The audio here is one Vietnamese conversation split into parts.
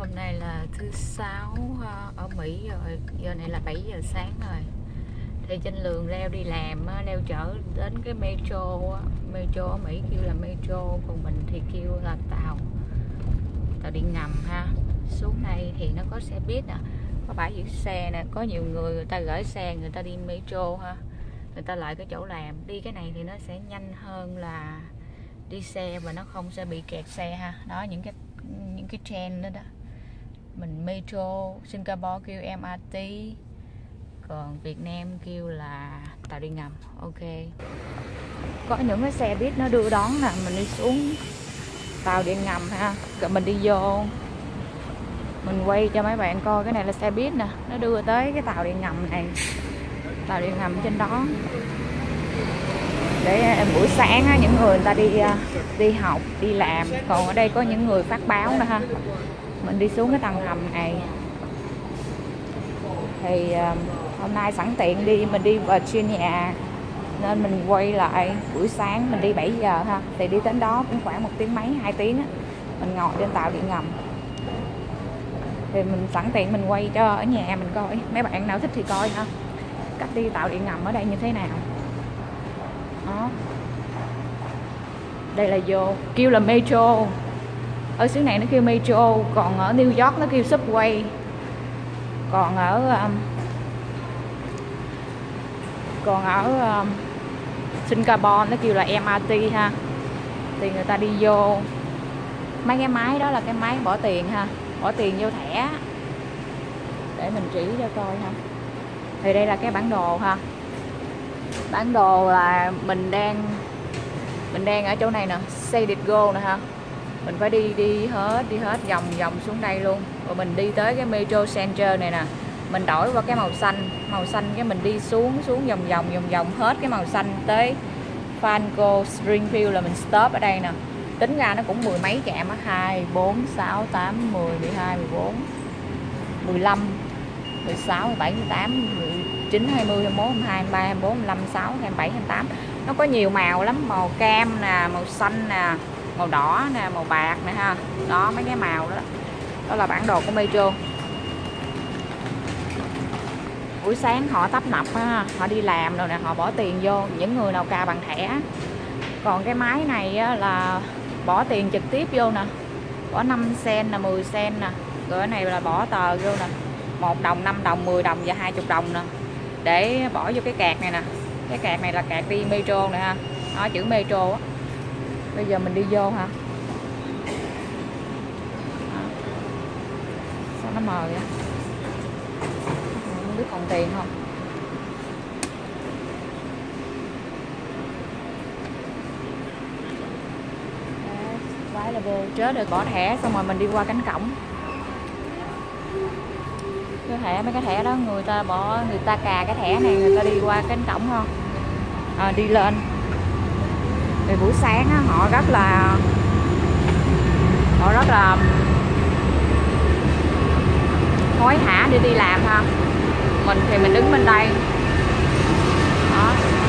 Hôm nay là thứ sáu ở Mỹ rồi, giờ này là 7 giờ sáng rồi. Thì trên đường leo đi làm, leo chở đến cái metro, metro ở Mỹ kêu là metro, còn mình thì kêu là tàu điện ngầm ha. Xuống đây thì nó có xe buýt nè, có bãi giữ xe nè, có nhiều người ta gửi xe người ta đi metro ha, người ta lại cái chỗ làm. Đi cái này thì nó sẽ nhanh hơn là đi xe và nó không sẽ bị kẹt xe ha. Đó, những cái train đó đó. Mình metro, Singapore kêu MRT, còn Việt Nam kêu là tàu điện ngầm. Ok, có những cái xe buýt nó đưa đón nè, mình đi xuống tàu điện ngầm ha, rồi mình đi vô, mình quay cho mấy bạn coi. Cái này là xe buýt nè, nó đưa tới cái tàu điện ngầm này, tàu điện ngầm trên đó. Để buổi sáng á, những người ta đi học, đi làm, còn ở đây có những người phát báo nữa ha. Mình đi xuống cái tầng hầm này thì hôm nay sẵn tiện mình đi Virginia nên mình quay lại buổi sáng mình đi 7 giờ ha, thì đi đến đó cũng khoảng 1 tiếng mấy, 2 tiếng á. Mình ngồi trên tàu điện ngầm thì mình sẵn tiện mình quay cho ở nhà mình coi, mấy bạn nào thích thì coi ha, cách đi tàu điện ngầm ở đây như thế nào đó. Đây là vô kêu là metro, ở xứ này nó kêu metro, còn ở New York nó kêu subway, còn ở Singapore nó kêu là MRT ha. Thì người ta đi vô mấy cái máy đó là cái máy bỏ tiền ha, bỏ tiền vô thẻ. Để mình chỉ cho coi ha. Thì đây là cái bản đồ ha. Bản đồ là mình đang ở chỗ này nè, Say it go nè ha. Mình phải đi hết vòng xuống đây luôn, rồi mình đi tới cái metro center này nè, mình đổi qua cái màu xanh cái mình đi xuống vòng hết cái màu xanh tới Franco Springfield là mình stop ở đây nè. Tính ra nó cũng 10 mấy trạm á, 2, 4, 6, 8, 10, 12, 14, 15, 16, 17, 18, 19, 20, 21, 22, 23, 24, 25, 26, 27, 28. Nó có nhiều màu lắm, màu cam nè, màu xanh nè, màu đỏ nè, màu bạc nè ha. Đó, mấy cái màu đó. Đó là bản đồ của metro. Buổi sáng họ tấp nập ha, họ đi làm rồi nè, họ bỏ tiền vô, những người nào cà bằng thẻ. Còn cái máy này á, là bỏ tiền trực tiếp vô nè, bỏ 5 cent nè, 10 cent nè, rồi cái này là bỏ tờ vô nè, 1 đồng, 5 đồng, 10 đồng và 20 đồng nè, để bỏ vô cái card này nè. Cái card này là card đi metro nè ha. Đó, chữ metro á. Bây giờ mình đi vô hả? Sao nó mờ vậy? Không biết còn tiền không? Vái là vô chết rồi, bỏ thẻ xong rồi mình đi qua cánh cổng. Cái thẻ, mấy cái thẻ đó người ta cà cái thẻ này, người ta đi qua cánh cổng không? Đi lên. Thì buổi sáng á, họ rất là hối hả để đi làm ha. Mình thì mình đứng bên đây đó.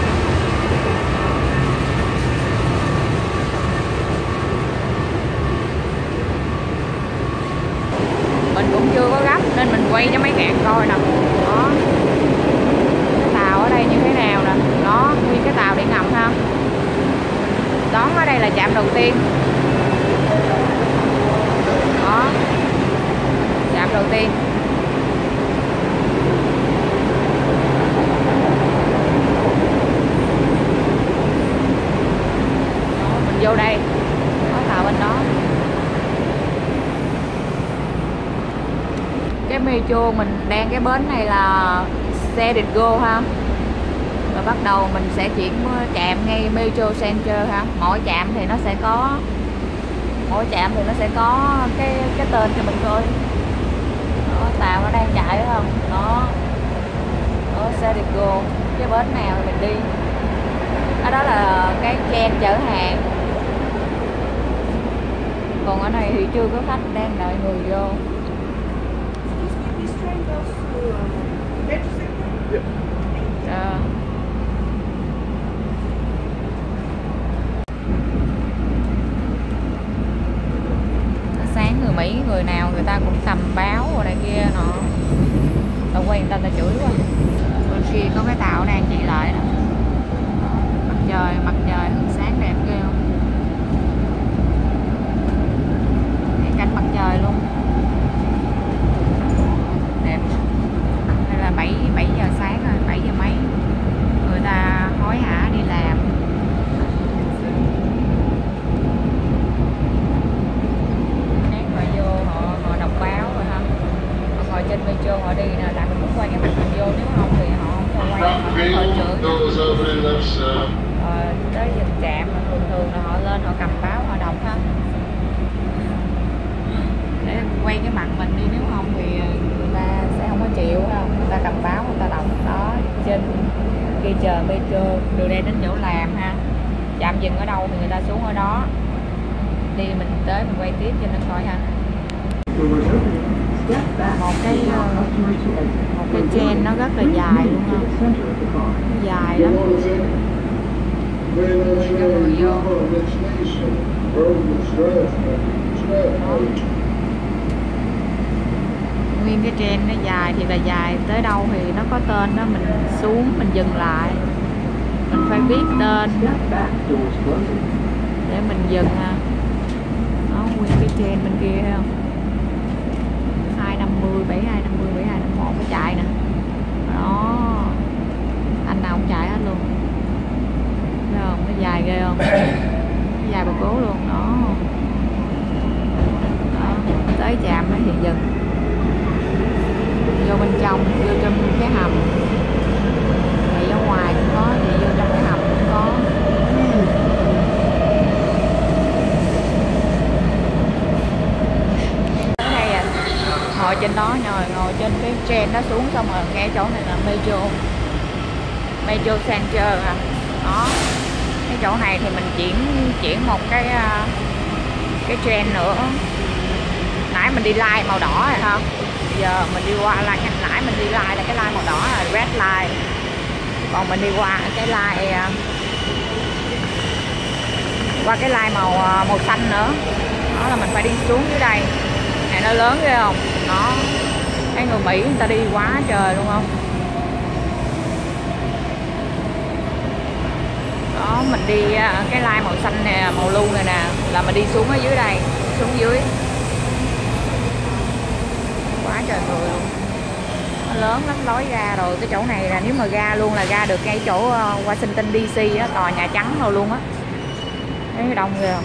Mình cũng chưa có gấp nên mình quay cho mấy bạn coi nè. Đó, cái tàu ở đây như thế nào nè. Đó, nguyên cái tàu điện ngầm ha. Đón ở đây là trạm đầu tiên. Đó, trạm đầu tiên. Đó, mình vô đây, có tàu bên đó. Cái metro mình đang cái bến này là Say it go ha. Rồi bắt đầu mình sẽ chuyển trạm ngay metro center ha. Mỗi trạm thì nó sẽ có cái tên cho mình coi. Đó, tàu nó đang chạy phải không? Đó, Say it go. Cái bến nào thì mình đi. Đó là cái train chở hàng. Còn ở này thì chưa có khách, đang đợi người vô. Sáng người Mỹ người nào người ta cũng cầm báo rồi này kia nọ. Tao quay người ta chửi quá. Bên kia có cái tàu đang chạy lại đó. Mặt trời sáng đẹp ghê không? Cảnh mặt trời luôn, đẹp. Đây là 7 giờ sáng rồi, 7 giờ mấy, người ta hối hả đi làm. Nét họ vô họ đọc báo rồi ha, họ ngồi trên metro họ đi nè, tại mình muốn quay cái mặt mình vô, nếu không thì họ không cho quay, họ chửi. Tới giờ trạm thường là họ lên họ cầm báo họ đọc ha, để quay cái mặt mình đi, nếu không thì người ta sẽ không có chịu không, người ta cầm báo người ta đọc đó. Trên kia chờ metro từ đây đến chỗ làm ha, chạm dừng ở đâu thì người ta xuống ở đó, đi mình tới mình quay tiếp cho nên coi ha. Một cái chain nó rất là dài luôn ha, dài lắm. Cho người vô. Đó. Nguyên cái trên nó dài thì là dài tới đâu thì nó có tên đó, mình xuống mình dừng lại, mình phải biết tên để mình dừng ha. Đó, nguyên cái trên bên kia thấy không, 250, 7250, 7251 nó chạy nè. Đó, anh nào cũng chạy hết luôn, thấy không, nó dài ghê không, nó dài bà cố luôn đó. Đó, tới trạm đó thì dừng, vô bên trong, vô trong cái hầm, thì ở ngoài cũng có, thì vô trong cái hầm cũng có. Ở đây à, ngồi trên đó ngồi trên cái train đó xuống, xong rồi ngay chỗ này là metro center à. Đó, cái chỗ này thì mình chuyển một cái train nữa. Nãy mình đi line màu đỏ rồi ha, giờ mình đi qua là nãy mình đi line là cái line màu đỏ là red line, còn mình đi qua cái line màu xanh nữa. Đó là mình phải đi xuống dưới đây này, nó lớn ghê không. Đó, cái người Mỹ người ta đi quá trời luôn không. Đó, mình đi cái line màu xanh nè, màu lu này nè, là mình đi xuống ở dưới đây, xuống dưới quá trời người luôn. Nó lớn lắm, lối ra rồi. Cái chỗ này là nếu mà ra luôn là ra được ngay chỗ Washington DC á, tòa Nhà Trắng rồi luôn á. Thấy đông ghê không.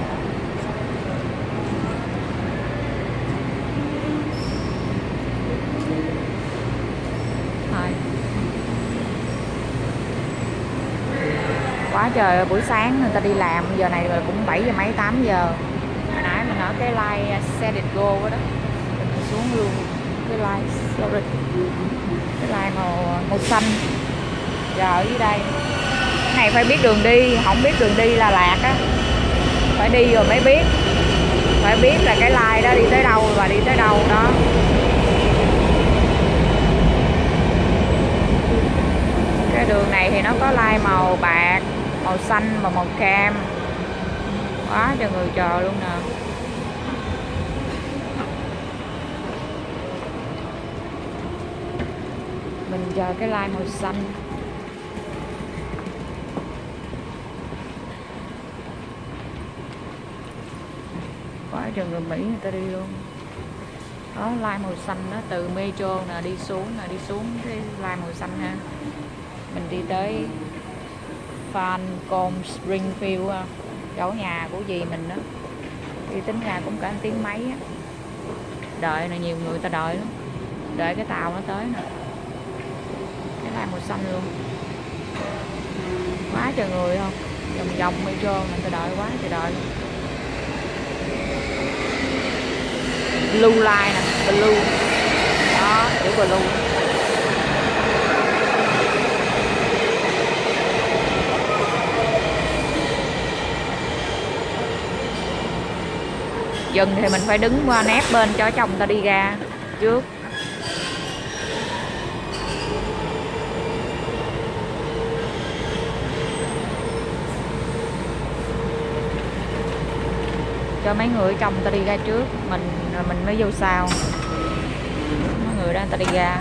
Thôi, quá trời. Buổi sáng người ta đi làm, giờ này rồi cũng 7 giờ mấy 8 giờ. Hồi nãy mình ở cái line Set It Go đó, mình xuống luôn cái line, sorry, cái line màu xanh. Giờ ở dưới đây cái này phải biết đường đi, không biết đường đi là lạc á, phải đi rồi mới biết, phải biết là cái line đó đi tới đâu và đi tới đâu đó. Cái đường này thì nó có line màu bạc, màu xanh và màu cam. Quá trời người chờ luôn nè. Mình chờ cái line màu xanh. Quá trời người Mỹ người ta đi luôn. Đó, line màu xanh đó, từ metro nè đi xuống cái line màu xanh ha. Mình đi tới Falcon Springfield, chỗ nhà của dì mình đó. Đi tính ra cũng cả 1 tiếng mấy á. Đợi là nhiều người ta đợi lắm, đợi cái tàu nó tới nè. Cái line màu xanh luôn, quá trời người không, vòng metro người ta đợi quá trời đợi luôn. Blue line nè, blue đó, chữ blue. Dừng thì mình phải đứng qua nép bên cho chồng ta đi ra trước. Cho mấy người trong ta đi ra trước, mình rồi mình mới vô sau. Mọi người đang ta đi ra,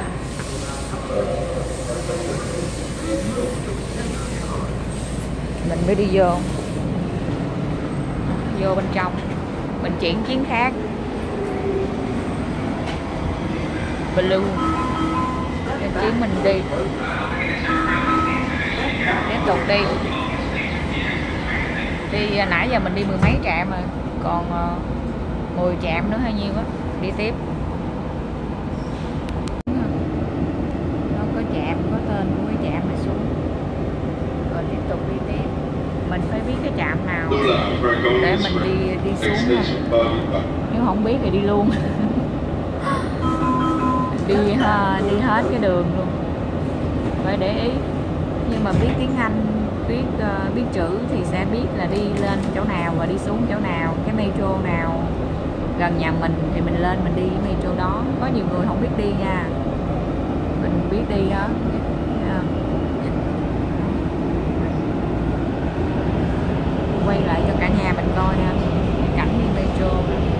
mình mới đi vô bên trong mình chuyển chuyến khác. Blue để chuyến mình đi tiếp tục đi nãy giờ mình đi mười mấy trạm rồi, còn 10 trạm nữa hay nhiêu á, đi tiếp. Nó có trạm, có tên của cái trạm này xuống rồi tiếp tục đi tiếp. Mình phải biết cái trạm nào để mình đi xuống không? Nếu không biết thì đi luôn. đi hết cái đường luôn, phải để ý. Nhưng mà biết tiếng Anh, biết chữ thì sẽ biết là đi lên chỗ nào và đi xuống chỗ nào, cái metro nào gần nhà mình thì mình lên mình đi metro đó. Có nhiều người không biết đi nha, mình biết đi đó. Quay lại cho cả nhà mình coi nè, cảnh đi metro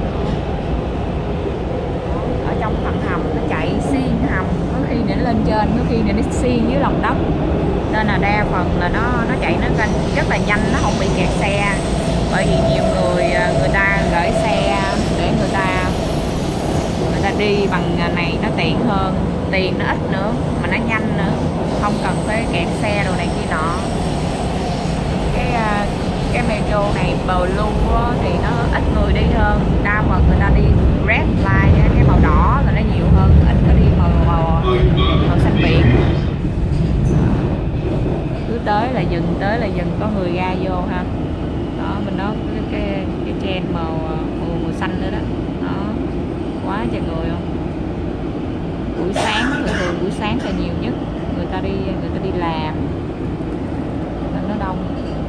ở trong tầng hầm, nó chạy xuyên hầm, có khi nó lên trên, có khi nó xuyên dưới lòng đất, nên là đa phần là nó chạy nó rất là nhanh, nó không bị kẹt xe. Bởi vì nhiều người ta gửi xe để người ta đi bằng này nó tiện hơn, tiền nó ít nữa mà nó nhanh nữa, không cần phải kẹt xe đồ này kia nọ. Cái metro này Blue thì nó ít người đi hơn, đa phần người ta đi Red Line, cái màu đỏ là nó nhiều hơn, ít có đi màu xanh biển. Cứ tới là dừng có người ra vô ha. Đó, mình nói cái trend màu xanh nữa đó. Đó, quá trời người không. Buổi sáng thường buổi sáng là nhiều nhất, người ta đi làm nên nó đông.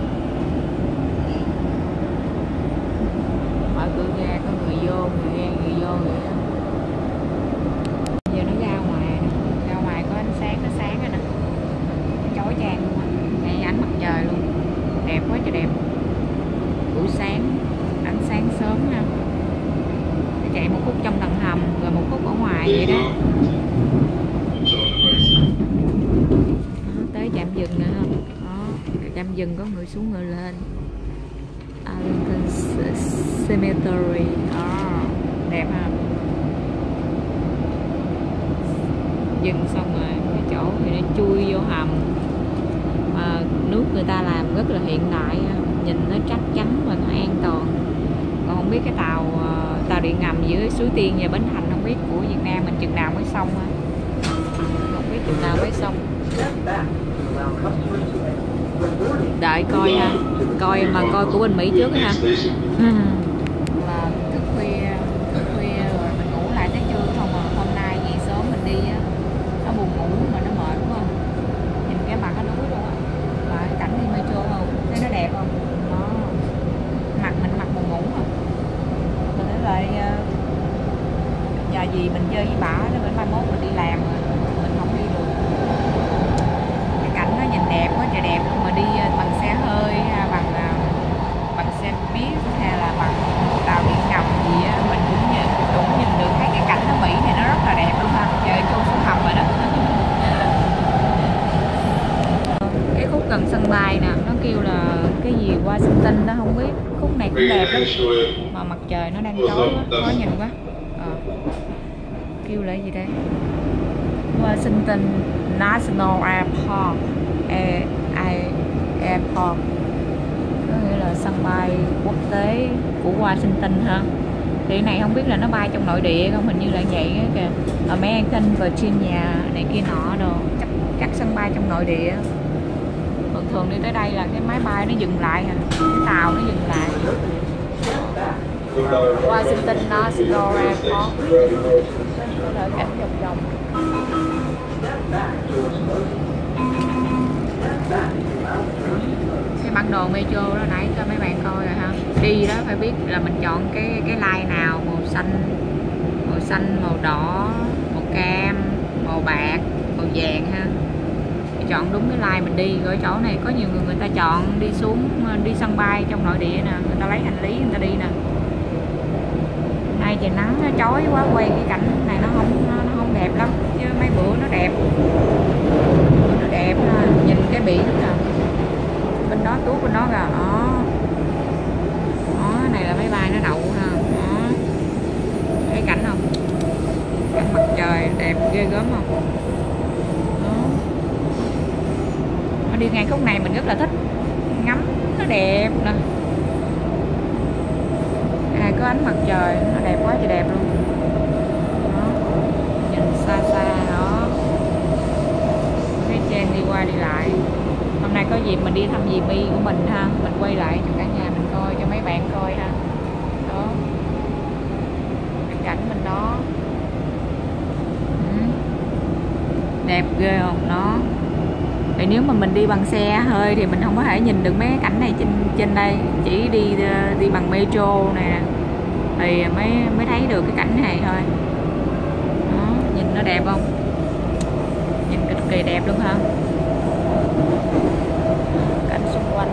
Mở cửa ra có người vô, người ra, người vô vậy đó. Giờ nó ra ngoài có ánh sáng, nó sáng rồi nè, nó chói chang luôn á, ngay ánh mặt trời luôn, đẹp quá trời đẹp. Buổi sáng ánh sáng sớm nha, chạy một khúc trong tầng hầm rồi một khúc ở ngoài vậy đó. Tới trạm dừng nữa không? Đó, trạm dừng có người xuống người lên. Arlington Cemetery, đẹp ha. Dừng xong rồi cái chỗ thì nó chui vô hầm, mà nước người ta làm rất là hiện đại, nhìn nó chắc chắn và nó an toàn. Còn không biết cái tàu điện ngầm giữa Suối Tiên và Bến Thành, không biết của Việt Nam mình chừng nào mới xong ha, không biết chừng nào mới xong. Đợi coi ha, coi của bên Mỹ trước ha. Là thức khuya rồi mình ngủ lại tới trưa không à. Hôm nay dậy sớm mình đi á, nó buồn ngủ mà nó mệt đúng không? Nhìn cái mặt nó đuối luôn á. Và cảnh đi metro không? Thấy nó đẹp không? Đó. Mình mặc buồn ngủ không? Mình nói lại giờ gì mình chơi với bả đó, mai mốt mình đi làm rồi mình không đi được. Cái cảnh nó nhìn đẹp quá trời đẹp luôn, mà đi bằng xe hơi, bằng xe buýt hay là bằng tàu điện ngầm gì á, mình cũng nhìn được thấy cái cảnh nó Mỹ thì nó rất là đẹp luôn ha. Giờ chui xuống hầm rồi đó. Cái khúc gần sân bay nè, nó kêu là cái gì Washington đó, không biết. Khúc này cũng đẹp lắm mà mặt trời nó đang tối quá, khó nhìn quá. Kêu là gì đây? Washington National Airport, Airport, có nghĩa là sân bay quốc tế của Washington ha. Thì cái này không biết là nó bay trong nội địa không, hình như là vậy á kìa. American Virginia này kia nọ đồ, chắc các sân bay trong nội địa. Thường đi tới đây là cái máy bay nó dừng lại hả, cái tàu nó dừng lại. Washington National Airport, đợi cảnh vòng vòng. Cái bản đồ metro đó nãy cho mấy bạn coi rồi ha. Đi đó phải biết là mình chọn cái line nào, màu xanh, màu đỏ, màu cam, màu bạc, màu vàng ha. Chọn đúng cái line mình đi. Rồi chỗ này có nhiều người ta chọn đi xuống, đi sân bay trong nội địa nè, người ta lấy hành lý người ta đi nè. nay trời nắng nó chói quá, quay cái cảnh này nó không đẹp lắm, chứ mấy bữa nó đẹp ha. Nhìn cái biển nè, bên đó tuốt bên đó kìa, đó này là máy bay nó đậu ha. Đó, thấy cảnh không, cảnh mặt trời đẹp ghê gớm không. Đó, đi ngang khúc này mình rất là thích ngắm, nó đẹp nè. Có ánh mặt trời nó đẹp quá trời đẹp luôn. Đó, nhìn xa xa đó, cái trên đi qua đi lại. Hôm nay có dịp mình đi thăm dì My của mình ha, mình quay lại cho cả nhà mình coi, cho mấy bạn coi ha. Đó, cái cảnh bên đó đẹp ghê không. Nó thì nếu mà mình đi bằng xe hơi thì mình không có thể nhìn được mấy cái cảnh này trên đây, chỉ đi bằng metro nè thì mới thấy được cái cảnh này thôi. Đó, nhìn nó đẹp không, nhìn cực kỳ đẹp luôn ha. Cảnh xung quanh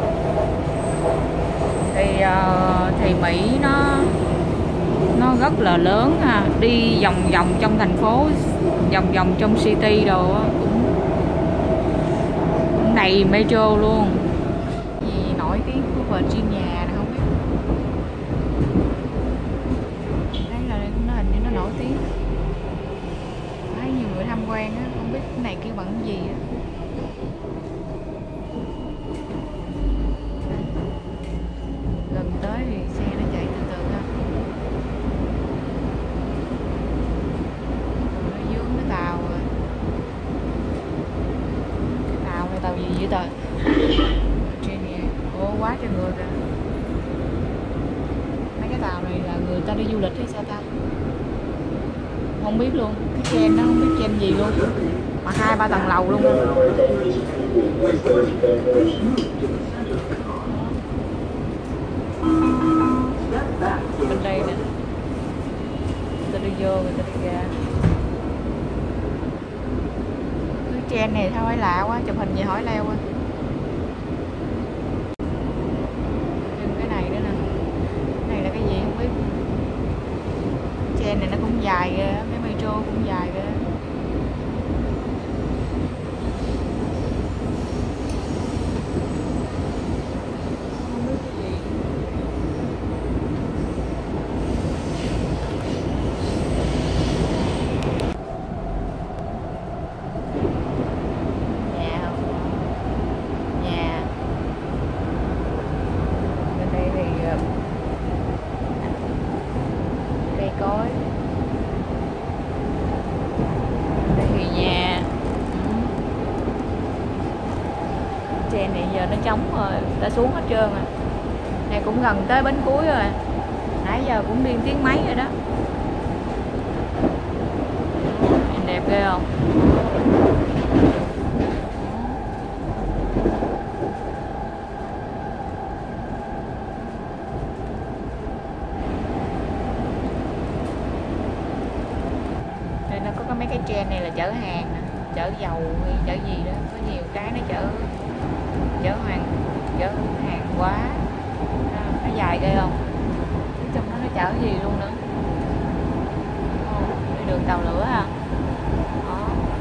thì Mỹ nó rất là lớn ha, đi vòng vòng trong thành phố, vòng vòng trong city đồ cũng đầy metro luôn. Gì nổi tiếng của Virginia này không biết, đấy là nó hình như nó nổi tiếng, thấy nhiều người tham quan á, không biết cái này kêu bằng cái gì á. Gần tới thì xe nó chạy từ từ ha. Nó dướng cái tàu rồi. Cái tàu này tàu gì vậy trời? Trên này, quá trời người kìa. Mấy cái tàu này là người ta đi du lịch hay sao ta? Không biết luôn. Cái trên nó không biết trên gì luôn. Mà 2-3 tầng lầu luôn. Bên đây nè, người ta đi vô, người ta đi ra. Cái trend này sao phải lạ quá, chụp hình gì hỏi leo quá. Nhưng cái này nữa nè, cái này là cái gì không biết. Trend này nó cũng dài ghê, cái metro cũng dài ghê. Cối đây thì nhà. Trên này giờ nó trống rồi, ta xuống hết trơn rồi. Này cũng gần tới bến cuối rồi, nãy giờ cũng điên tiếng máy rồi đó. Nhìn đẹp ghê không. Có mấy cái trên này là chở hàng, chở dầu hay chở gì đó, có nhiều cái nó chở hàng quá, nó dài ghê không. Trong đó nó chở gì luôn nữa. Đi đường tàu lửa ha. Đó,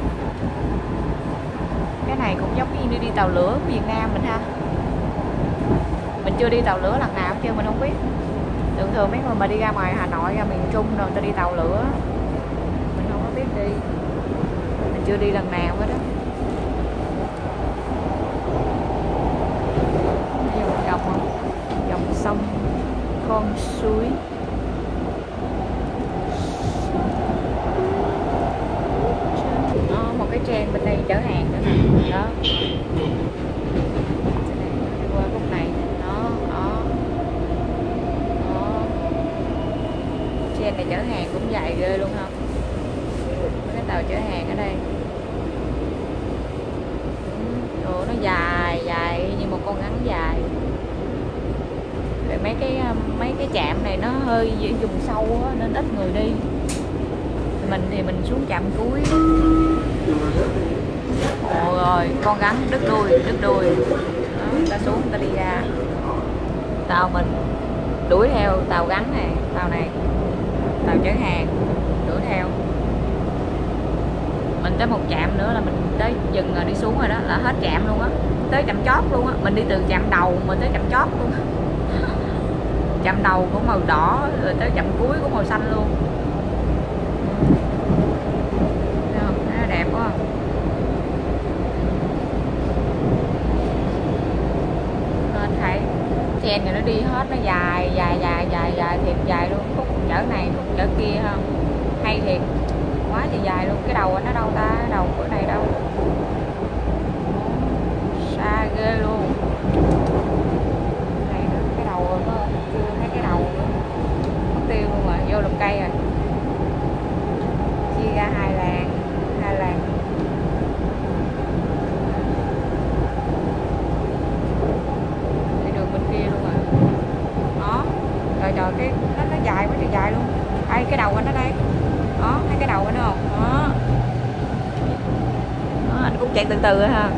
cái này cũng giống như đi tàu lửa của Việt Nam mình ha. Mình chưa đi tàu lửa lần nào chứ mình không biết. Thường mấy người mà đi ra ngoài Hà Nội, ra miền Trung rồi ta đi tàu lửa, biết đi, mình chưa đi lần nào hết đó. Thấy một dòng không, dòng sông con suối. Đó, một cái trên bên đây chở hàng nữa nè. Đó, đi qua khúc này. Đó, trên này chở hàng cũng dài ghê luôn không. Cái tàu chở hàng ở đây, nó dài như một con rắn dài. Rồi mấy cái trạm này nó hơi vùng sâu á, nên ít người đi. Thì mình xuống trạm cuối. Ồ rồi, con rắn đứt đuôi. Đó, ta xuống ta đi ra. Tàu mình đuổi theo tàu rắn này, tàu này. tàu chở hàng đuổi theo. Mình tới một trạm nữa là mình tới dừng rồi, đi xuống rồi đó, là hết trạm luôn á, tới trạm chót luôn á. Mình đi từ trạm đầu mà tới trạm chót luôn. Trạm đầu của màu đỏ rồi tới trạm cuối của màu xanh luôn. Thấy không? Thấy đẹp quá. Nên thấy chen này nó đi hết, nó dài thiệt dài luôn, khúc chở này khúc chở kia không hay thiệt, quá thì dài luôn. Cái đầu nó đâu ta, cái đầu của này đâu, xa ghê luôn. Này nữa, cái đầu nó chưa thấy cái đầu nữa, mất tiêu luôn rồi, vô lùm cây rồi. Chia ra hai làng đi đường bên kia luôn rồi đó. Trời cái nó dài quá trời dài luôn. Đây cái đầu anh ở đây đó, thấy cái đầu anh không đó. Đó, anh cũng chạy từ từ rồi ha.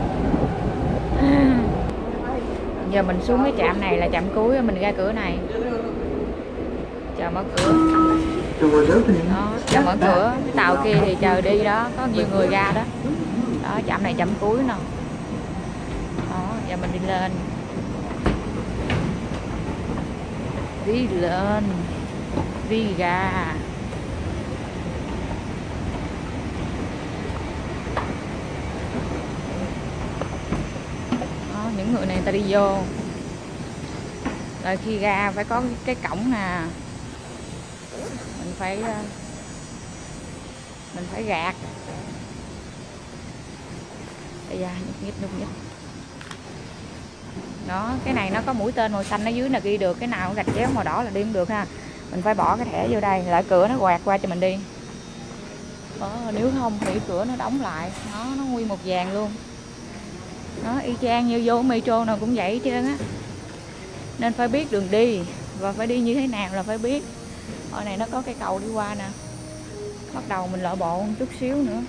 Giờ mình xuống cái trạm này là trạm cuối, mình ra cửa này, chờ mở cửa đó, chờ mở cửa. Cái tàu kia thì chờ đi đó, có nhiều người ra đó. Đó, trạm này trạm cuối nè. Đó, giờ mình đi lên, đi ra. Đó, những người này người ta đi vô rồi, khi ra phải có cái cổng nè, mình phải gạt. Bây giờ nhúc nhích đó. Cái này nó có mũi tên màu xanh ở dưới là ghi được, cái nào gạch chéo màu đỏ là đi không được ha. Mình phải bỏ cái thẻ vô đây, lại cửa nó quạt qua cho mình đi đó, nếu không thì cửa nó đóng lại. Nó nguyên một vàng luôn đó, y chang như vô metro nào cũng vậy hết trơn á. Nên phải biết đường đi và phải đi như thế nào là phải biết. Ở này nó có cái cầu đi qua nè, bắt đầu mình lội bộ một chút xíu nữa.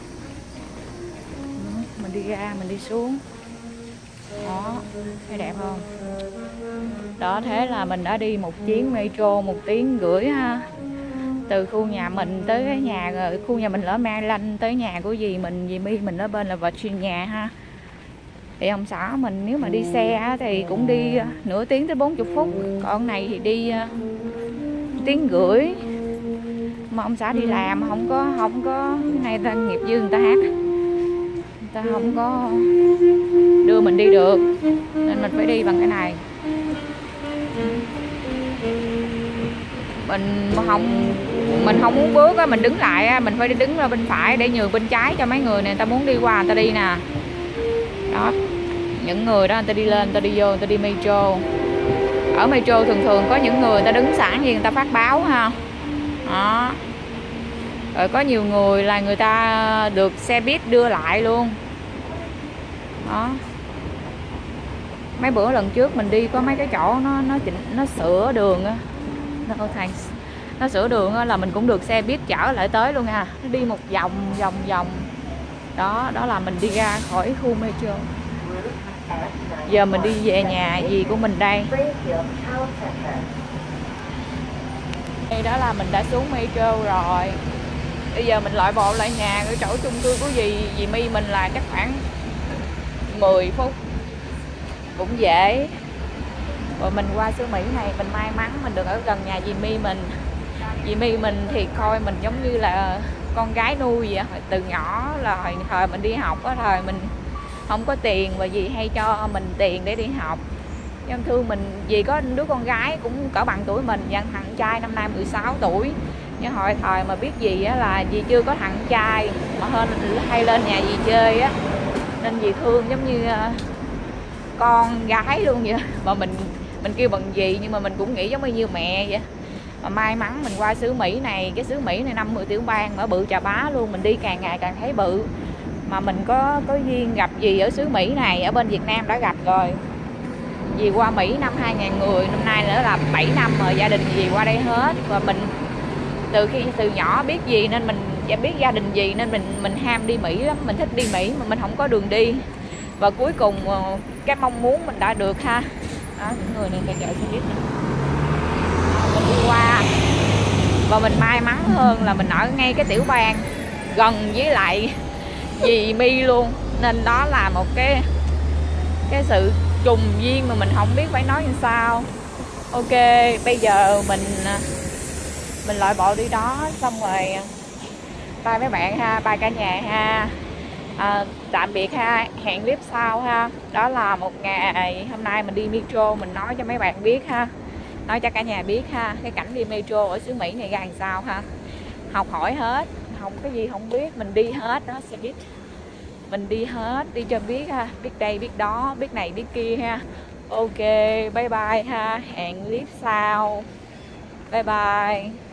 Mình đi ra, mình đi xuống đó, thấy đẹp không đó. Thế là mình đã đi một chuyến metro 1 tiếng rưỡi ha, từ khu nhà mình tới cái nhà, rồi khu nhà mình ở Maryland tới nhà của dì My mình ở bên là Virginia ha. Thì ông xã mình nếu mà đi xe thì cũng đi nửa tiếng tới 40 phút, còn này thì đi 1 tiếng rưỡi. Mà ông xã đi làm không có cái này ta nghiệp dư người ta hát, người ta không có đưa mình đi được, nên mình phải đi bằng cái này. Mình không muốn bước á, mình đứng lại á, mình phải đứng ra bên phải để nhường bên trái cho mấy người này, người ta muốn đi qua người ta đi nè. Đó, những người đó người ta đi lên, người ta đi vô, người ta đi metro. Ở metro thường có những người ta đứng sẵn gì, người ta phát báo ha. Đó. Rồi có nhiều người là người ta được xe buýt đưa lại luôn. Đó. Mấy bữa lần trước mình đi có mấy cái chỗ nó sửa đường á. Nó sửa đường á là mình cũng được xe buýt chở lại tới luôn nha. Nó đi một vòng. Đó là mình đi ra khỏi khu metro. Giờ mình đi về nhà dì của mình đây. Đây đó là mình đã xuống metro rồi. Bây giờ mình loại bộ lại nhà, cái chỗ chung cư của dì My mình là chắc khoảng 10 phút. Cũng dễ. Rồi mình qua xứ Mỹ này, mình may mắn mình được ở gần nhà dì My mình. Dì My mình thì coi mình giống như là con gái nuôi vậy. Từ nhỏ là thời mình đi học á, thời mình không có tiền và dì hay cho mình tiền để đi học. Em thương mình, dì có đứa con gái cũng cỡ bằng tuổi mình, và thằng trai năm nay 16 tuổi. Nhưng hồi thời mà biết dì á là dì chưa có thằng trai, mà hay lên nhà dì chơi á, nên dì thương giống như con gái luôn vậy. Mà mình kêu bằng dì nhưng mà mình cũng nghĩ giống như mẹ vậy. Mà may mắn mình qua xứ Mỹ này, cái xứ Mỹ này 50 tiểu bang ở bự chà bá luôn, mình đi càng ngày càng thấy bự. Mà mình có duyên gặp dì ở xứ Mỹ này, ở bên Việt Nam đã gặp rồi. Dì qua Mỹ năm 2010, năm nay nữa là 7 năm rồi, gia đình dì qua đây hết. Và mình từ nhỏ biết dì nên mình biết gia đình dì, nên mình ham đi Mỹ lắm, mình thích đi Mỹ mà mình không có đường đi. Và cuối cùng cái mong muốn mình đã được ha. Đó, những người này phải chạy xe buýt. Mình đi qua Và mình may mắn hơn là mình ở ngay cái tiểu bang gần với lại dì My luôn, nên đó là một cái sự trùng duyên mà mình không biết phải nói như sao. Ok, bây giờ mình loại bộ đi đó xong rồi bye mấy bạn ha, bye cả nhà ha. Tạm biệt ha, hẹn clip sau ha. Đó là một ngày hôm nay mình đi metro, mình nói cho mấy bạn biết ha, nói cho cả nhà biết ha, cái cảnh đi metro ở xứ Mỹ này ra làm sao ha. Học hỏi hết, không cái gì không biết mình đi hết đó, xe buýt mình đi hết, đi cho biết ha, biết đây biết đó, biết này biết kia ha. Ok, bye bye ha, hẹn clip sau, bye bye.